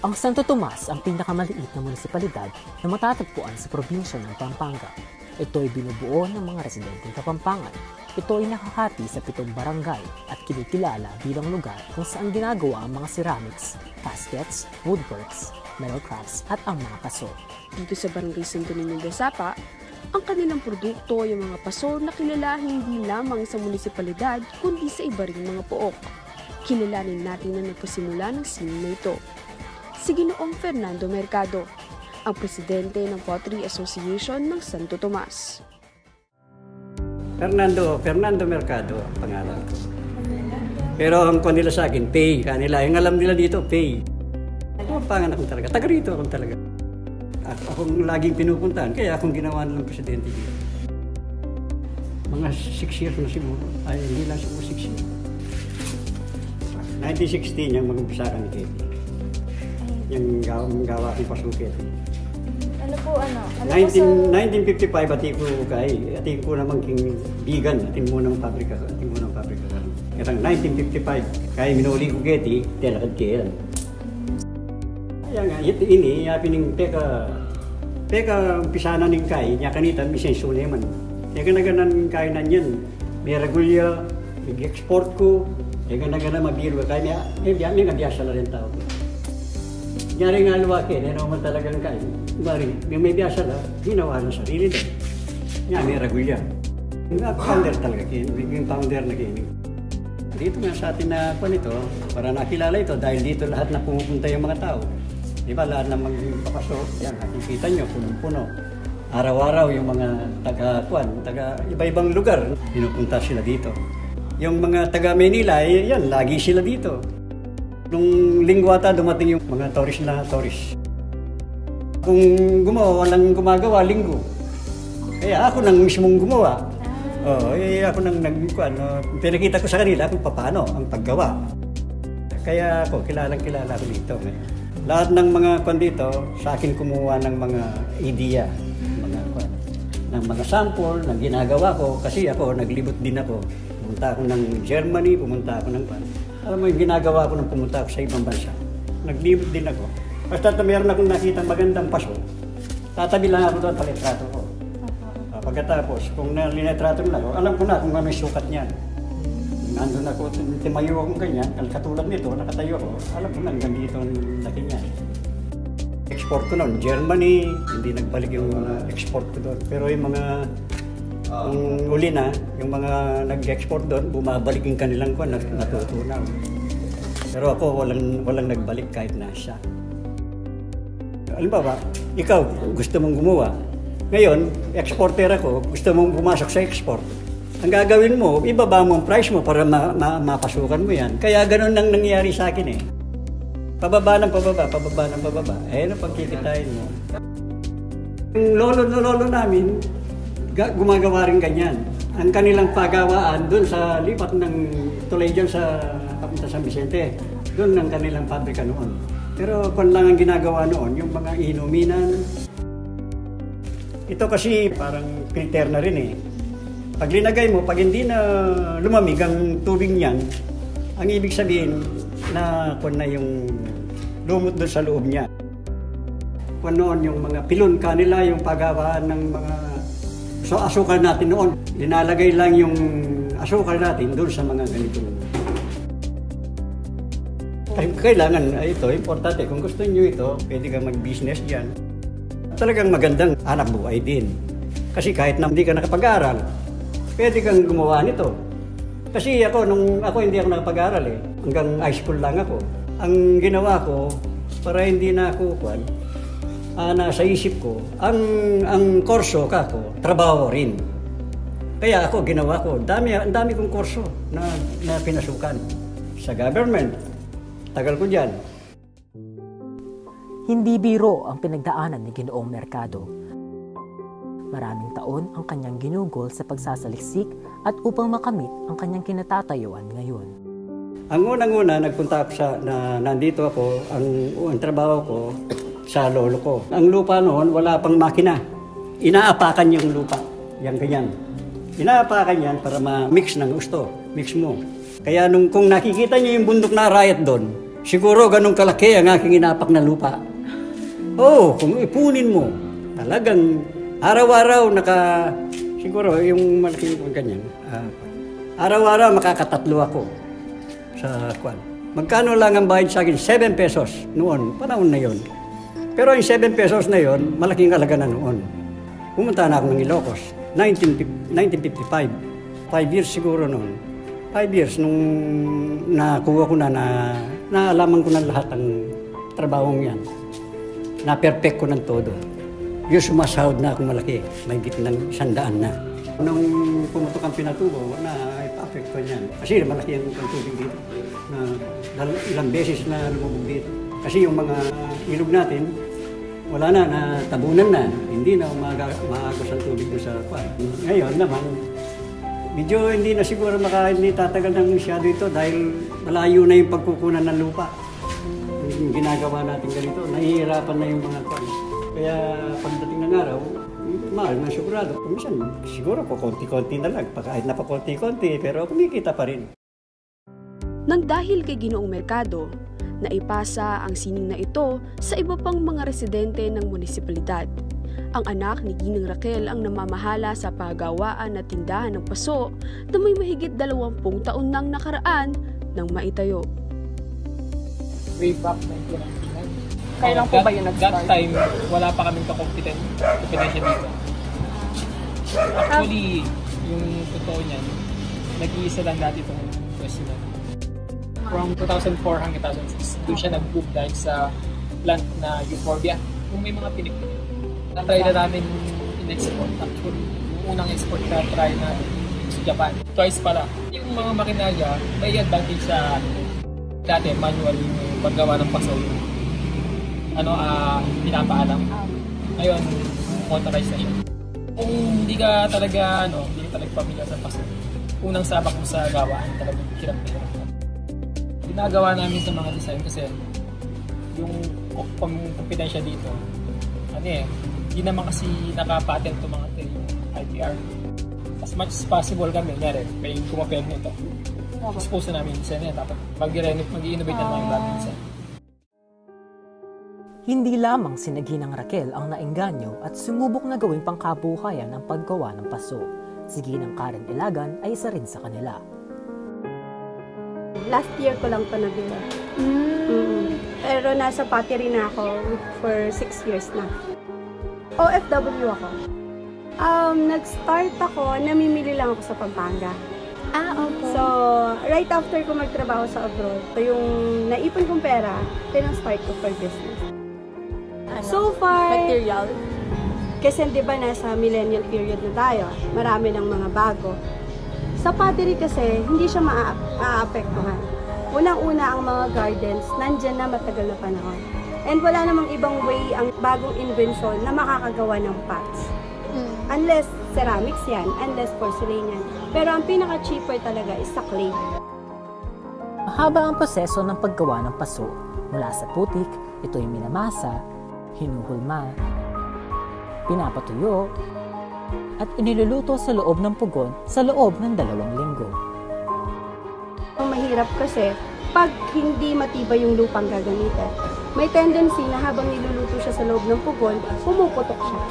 Ang Santo Tomas ang pinakamaliit na munisipalidad na matatagpuan sa probinsya ng Pampanga. Ito ay binubuo ng mga residenteng Kapampangan. Ito ay nakahati sa 7 barangay at kinikilala bilang lugar kung saan ginagawa ang mga ceramics, caskets, woodworks, metal crafts at ang mga paso. Dito sa Barangay Santo Niño de Sapa, ang kanilang produkto ay mga paso na kilala hindi lamang sa munisipalidad kundi sa iba ring mga pook. Kilalanin natin na nagpasimula ng sining na ito. Si Ginoong Fernando Mercado, ang presidente ng Pottery Association ng Santo Tomas. Fernando Mercado ang pangalan ko. Pero ang kanila sa akin, pay. Kanila, yung alam nila dito, pay. Pangalan akong talaga. Taga rito akong talaga. Akong laging pinupuntahan, kaya akong ginawa ng presidente dito. Mga 6 years na siguro. Ay, hindi lang siguro 6 years. 1916 yung mag-umpisa kami kayo. Yung gawa kong pasukit. Ano po, ano? 1955, ating ko naman king bigan, ating mo ng pabrika. Kaya 1955, kaya minuli ko keti, telakad kaya. Kaya nga, ini, pining teka, pisana ng kay, niya kanita, misen suneman. Kaya ganaganan kaya na yan, may regulya, mag-export ko, kaya ganaganan mabiro, kaya may kabiyasa na rin tao. Nyari nga luwaki, naman talagang kain. May biyasa na, ginawa ng sarili din. Yan, may ragulya. Yung founder talaga, yung founder na kinig. Dito nga sa atin na po nito, para nakilala ito, dahil dito lahat na pumupunta yung mga tao. Di ba, lahat na magpapasok, yan, nakikita nyo, punong-puno. Araw-araw yung mga taga iba-ibang lugar, pinupunta sila dito. Yung mga taga Manila, yan, lagi sila dito. Nung linggo ata dumating yung mga tourist. Kung walang gumagawa, linggo. Kaya ako nang mismong gumawa. Ako nang pinakita ko sa kanila kung paano ang paggawa. Kaya ako, kilala ko dito. Lahat ng mga dito, sa akin kumuha ng mga idea, ng mga sample na ginagawa ko. Kasi ako, naglibot din ako. Pumunta ako ng Germany, pumunta ako ng alam mo, yung ginagawa ko nung pumunta ako sa ibang bansa. Naglibot din ako. Basta mayroon akong nakitang magandang paso, tatabi lang ako doon, palitrato ko. Pagkatapos, kung nalinetrato nila ako, alam ko na kung ano yung sukat niyan. Nandun ako, timayo akong ganyan, katulad nito, nakatayo ako, alam ko na hanggang dito ang laki niyan. Export ko noon, Germany, hindi nagbalik yung export ko doon. Pero yung mga ang uli na, yung mga nag-export doon, bumabalik yung kanilang natutunaw. Pero ako, walang nagbalik kahit nasa. Halimbawa, ikaw, gusto mong gumawa. Ngayon, exporter ako, gusto mong pumasok sa export. Ang gagawin mo, ibaba mo ang price mo para mapasukan mo yan. Kaya ganun nang nangyari sa akin eh. Pababa ng pababa. Ayun ang pagkikitain mo. Yung lolo namin, gumagawa rin ganyan. Ang kanilang pagawaan doon sa lipat ng tulay dyan sa Papunta San Vicente, doon ang kanilang pabrika noon. Pero kung lang ang ginagawa noon, yung mga inuminan. Ito kasi parang filter na rin eh. Pag linagay mo, pag hindi na lumamig ang tubig niyan, ang ibig sabihin na kung na yung lumot doon sa loob niya. Kung noon yung mga pilon kanila, yung pagawaan ng mga so, asukal natin noon, linalagay lang yung asukal natin doon sa mga ganitong. Kailangan, ito, importante. Kung gusto niyo ito, pwede kang mag-business dyan. Talagang magandang anak buhay din. Kasi kahit na hindi ka nakapag-aral, pwede kang gumawa nito. Kasi nung ako hindi ako nakapag-aral eh. Hanggang high school lang ako. Ang ginawa ko, para hindi na ako nasa isip ko, ang kurso kako, trabaho rin. Kaya ako, ginawa ko, ang dami kong kurso na pinasukan sa government. Tagal ko dyan. Hindi biro ang pinagdaanan ni Ginoong Mercado. Maraming taon ang kanyang ginugol sa pagsasaliksik at upang makamit ang kanyang kinatatayuan ngayon. Ang unang-una, nagpunta ako nandito ako, ang trabaho ko, sa lolo ko. Ang lupa noon, wala pang makina. Inaapakan yung lupa. Yan ganyan. Inaapakan yan para ma-mix ng gusto. Mix mo. Kaya kung nakikita niyo yung bundok na riot doon, siguro ganun kalaki ang aking inapak na lupa. Kung ipunin mo, talagang araw-araw siguro yung malaking ganyan, araw-araw makakatatlo ako sa kwan. Magkano lang ang bayad sa akin? 7 pesos noon, panahon na yon. Pero yung 7 pesos na yon, malaking halaga na noon. Pumunta na ako ng Ilocos, 1955. 5 years siguro noon. 5 years nung nakuha ko naalaman ko na lahat ng trabahong yan. Na-perfect ko ng todo. Yung sumasahod na akong malaki, may gitnang 100 na. Nung pumutok ang pinatubo, na-affect ko niyan. Kasi malaki ang tubig dito. Ilang beses na lumubog dito. Kasi yung mga ilog natin, wala na, natabunan na. Hindi na maagos ang tubig doon sa kwan. Ngayon naman, medyo hindi na siguro hindi tatagal ng masyado ito dahil malayo na yung pagkukunan ng lupa. Yung ginagawa natin ganito, nahihirapan na yung mga kwan. Kaya pagdating ng araw, mahal na sigurado. Minsan, siguro po konti-konti na lang. Kahit na pa konti-konti, pero kumikita pa rin. Nang dahil kay Ginoong Mercado, naipasa ang sining na ito sa iba pang mga residente ng munisipalidad. Ang anak ni Ginang Raquel ang namamahala sa pagawaan at tindahan ng paso na may mahigit 20 taon nang nakaraan nang maitayo. Way back 1999. Kailan po ba yun nag-start? That time, wala pa kaming kompetensya dito. Actually, yung totoo niyan, nag-iisa lang dati itong question na. From 2004 hanggang 2006, doon siya nag-boom dahil sa plant na Euphorbia. Kung may mga pinik-pinik. Na-try na namin in-export. Actually, yung unang export na try na sa Japan. Twice pala. Yung mga makinarya, may advantage sa dati, manual yung paggawa ng paso. Pinapaalam. Ngayon, motorized na siya. Kung hindi ka talaga, hindi ka talaga familiar sa paso, unang sabak mo sa gawaan, talagang hirap na hirap. Ginagawa namin sa mga design kasi yung kompetensya dito, hindi naman kasi naka-patent to mga yung IPR. As much as possible kami, may kumapel nito. Expose na namin yung design niya, dapat mag-i-innovate na naman yung bagong design. Hindi lamang si Ginang Raquel ang naengganyo at sumubok na gawing pangkabuhayan ang paggawa ng paso. Si Ginang Karen Ilagan ay isa rin sa kanila. Last year ko lang ito nabili. Pero nasa pottery na ako for 6 years na. OFW ako. Nag-start ako, namimili lang ako sa Pampanga. Okay. So, right after ko magtrabaho sa abroad, yung naipon kong pera, pinang-start ko for business. So far, Material. kasi di ba nasa millennial period na tayo, marami ng mga bago. Sa pottery kasi, hindi siya maaapektuhan. Unang-una ang mga gardens, nandyan na matagal na panahon. And wala namang ibang way ang bagong invention na makakagawa ng pots. Unless ceramics yan, unless porcelain yan. Pero ang pinaka-cheaper talaga is sa clay. Mahaba ang proseso ng paggawa ng paso. Mula sa putik, ito'y minamasa, hinuhulma, pinapatuyo, at iniluluto sa loob ng pugon sa loob ng 2 linggo. Ang mahirap kasi, pag hindi matibay yung lupang gagamitin, may tendency na habang niluluto siya sa loob ng pugon, pumuputok siya.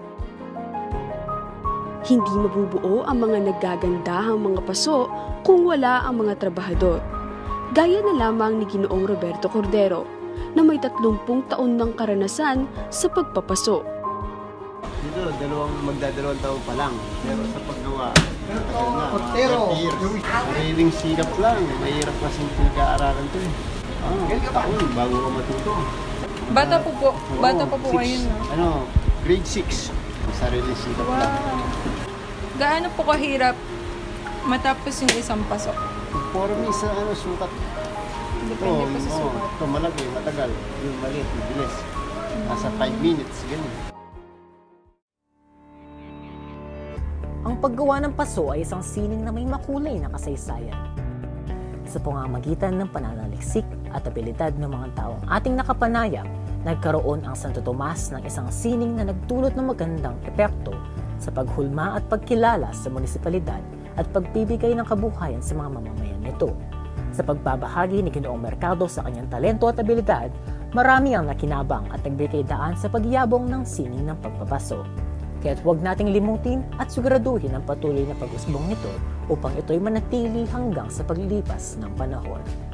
Hindi mabubuo ang mga naggagandahang mga paso kung wala ang mga trabahador. Gaya na lamang ni Ginoong Roberto Cordero na may 30 taon ng karanasan sa pagpapaso. Dito, magdadalawang taon pa lang. Pero sa paggawa, sariling sikap lang. Mahirap kasi pinag-aaralan ito eh. Taon, bago ka matuto. Bata po po kayo, no? Grade 6. Sariling sikap lang. Gaano po kahirap matapos yung isang pasok? Conforme sa sukat. Depende po sa sukat. Ito malaki, matagal. Yung maliit, mabilis. Nasa 5 minutes, ganyan. Ang paggawa ng paso ay isang sining na may makulay na kasaysayan. Sa pamamagitan ng pananaliksik at abilidad ng mga taong ating nakapanayam, nagkaroon ang Santo Tomas ng isang sining na nagdulot ng magandang epekto sa paghulma at pagkilala sa munisipalidad at pagbibigay ng kabuhayan sa mga mamamayan nito. Sa pagbabahagi ni Ginoong Mercado sa kanyang talento at abilidad, marami ang nakinabang at nagbigay daan sa pagyabong ng sining ng pagpapaso. Kaya't huwag nating limutin at siguraduhin ang patuloy na pag-usbong nito upang ito'y manatili hanggang sa paglipas ng panahon.